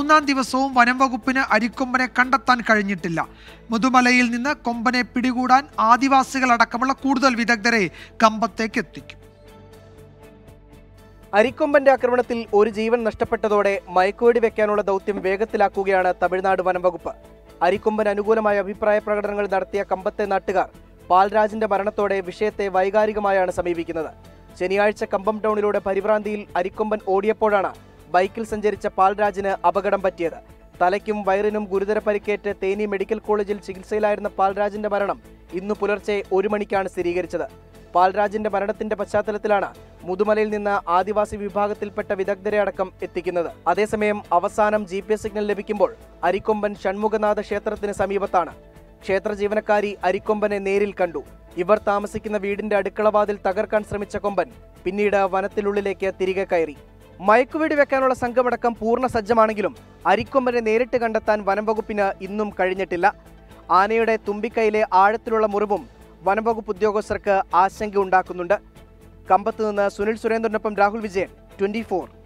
മൂന്നാം ദിവസവും വനം വകുപ്പിന് അരിക്കൊമ്പനെ കണ്ടെത്താൻ കഴിഞ്ഞിട്ടില്ല. മുതുമലയിൽ നിന്ന് കൊമ്പനെ പിടികൂടാൻ ആദിവാസികളടക്കമുള്ള കൂടുതൽ വിദഗ്ധരെ കമ്പത്തേക്ക് എത്തിക്കും. അരിക്കൊമ്പന്റെ ആക്രമണത്തിൽ ഒരു ജീവൻ നഷ്ടപ്പെട്ടതോടെ മയക്കുവെടി വെക്കാനുള്ള ദൗത്യം വേഗത്തിലാക്കുകയാണ് തമിഴ്നാട് വനം വകുപ്പ്. അരിക്കൊമ്പന് അനുകൂലമായ അഭിപ്രായ പ്രകടനങ്ങൾ നടത്തിയ കമ്പത്തെ നാട്ടുകാർ പാൽരാജിന്റെ മരണത്തോടെ വിഷയത്തെ വൈകാരികമായാണ് സമീപിക്കുന്നത്. ശനിയാഴ്ച കമ്പം ടൗണിലൂടെ പരിഭ്രാന്തിയിൽ അരിക്കൊമ്പൻ ഓടിയപ്പോഴാണ് ബൈക്കിൽ സഞ്ചരിച്ച പാൽരാജിന് അപകടം പറ്റിയത്. തലയ്ക്കും വയറിനും ഗുരുതര പരിക്കേറ്റ് തേനി മെഡിക്കൽ കോളേജിൽ ചികിത്സയിലായിരുന്ന പാൽരാജിന്റെ മരണം ഇന്നു പുലർച്ചെ 1 മണിക്കാണ് സ്ഥിരീകരിച്ചത്. പാൽരാജിന്റെ മരണത്തിന്റെ പശ്ചാത്തലത്തിലാണ് മുതുമലയിൽ നിന്ന് ആദിവാസി വിഭാഗത്തിൽപ്പെട്ട വിദഗ്ധരെ അടക്കം എത്തിക്കുന്നത്. അതേസമയം അവസാനം GPS സിഗ്നൽ ലഭിക്കുമ്പോൾ അരിക്കൊമ്പൻ ഷൺമുഖനാഥ ക്ഷേത്രത്തിന് സമീപത്താണ്. ക്ഷേത്ര ജീവനക്കാരി അരിക്കൊമ്പനെ നേരിൽ കണ്ടു. ഇവർ താമസിക്കുന്ന വീടിന്റെ അടുക്കളവാതിൽ തകർക്കാൻ ശ്രമിച്ച കൊമ്പൻ പിന്നീട് വനത്തിനുള്ളിലേക്ക് തിരികെ കയറി. മയക്കുവെടി വെക്കാനുള്ള സംഘമടക്കം പൂർണ്ണ സജ്ജമാണെങ്കിലും അരിക്കൊമ്പനെ നേരിട്ട് കണ്ടെത്താൻ വനം വകുപ്പിന് ഇന്നും കഴിഞ്ഞിട്ടില്ല. ആനയുടെ തുമ്പിക്കൈയിലെ ആഴത്തിലുള്ള മുറിവും വനംവകുപ്പ് ഉദ്യോഗസ്ഥർക്ക് ആശങ്ക ഉണ്ടാക്കുന്നുണ്ട്. കമ്പത്ത് നിന്ന് സുനിൽ സുരേന്ദ്രനൊപ്പം രാഹുൽ വിജയൻ, 24.